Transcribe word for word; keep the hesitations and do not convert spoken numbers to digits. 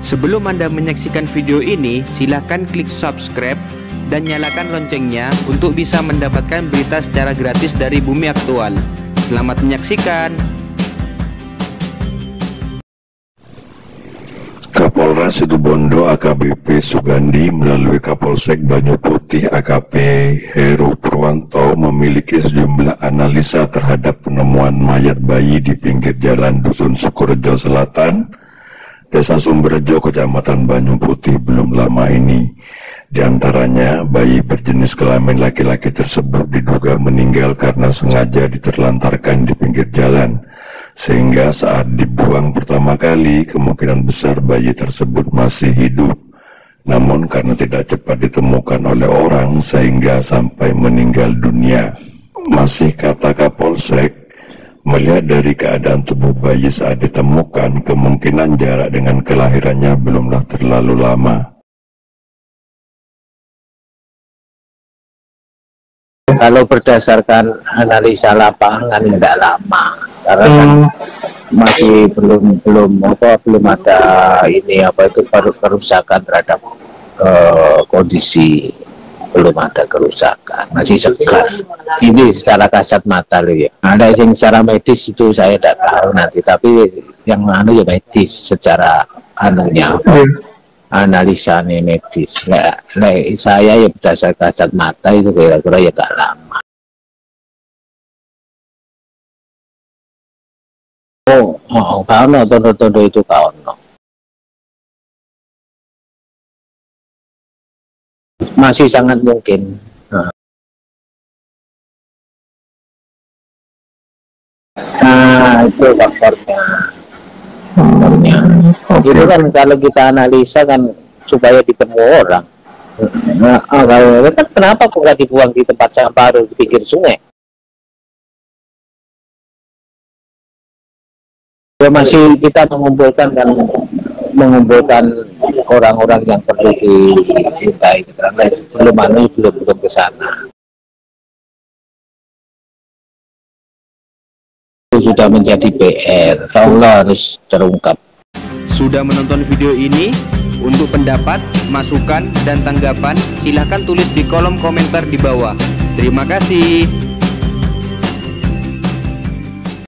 Sebelum Anda menyaksikan video ini, silakan klik subscribe dan nyalakan loncengnya untuk bisa mendapatkan berita secara gratis dari Bumi Aktual. Selamat menyaksikan. Kapolres Situbondo A K B P Sugandi melalui Kapolsek Banyu Putih A K P Heru Purwanto memiliki sejumlah analisa terhadap penemuan mayat bayi di pinggir jalan Dusun Sukorejo Selatan, Desa Sumberjo, Kecamatan Banyu Putih belum lama ini. Di antaranya, bayi berjenis kelamin laki-laki tersebut diduga meninggal karena sengaja diterlantarkan di pinggir jalan, sehingga saat dibuang pertama kali, kemungkinan besar bayi tersebut masih hidup. Namun karena tidak cepat ditemukan oleh orang, sehingga sampai meninggal dunia. Masih kata Kapolsek, melihat dari keadaan tubuh bayi saat ditemukan, kemungkinan jarak dengan kelahirannya belumlah terlalu lama. Kalau berdasarkan analisa lapangan tidak lama, karena kan masih belum belum apa belum ada ini apa itu kerusakan terhadap uh, kondisi, belum ada kerusakan, masih segar. Ini secara kasat mata loh ya. Ada yang secara medis itu saya tidak tahu nanti, tapi yang anu ya medis secara anunya analisa nih medis. Nah, nah, saya ya berdasarkan kasat mata itu kira-kira ya gak lama. Oh, oh kalau tondo-tondo itu kalau masih sangat mungkin. Nah, nah itu faktornya. Faktornya. Okay. Itu kan kalau kita analisa kan supaya ditemu orang. Nah, oh, kalau kan kenapa kok nggak dibuang di tempat sampah atau di pinggir sungai? Ya masih kita mengumpulkan kan mengumpulkan orang-orang yang perlu dimintai keterangan, belum anu belum belum ke sana. Itu sudah menjadi P R, Allah harus terungkap. Sudah menonton video ini? Untuk pendapat, masukan, dan tanggapan, silahkan tulis di kolom komentar di bawah. Terima kasih.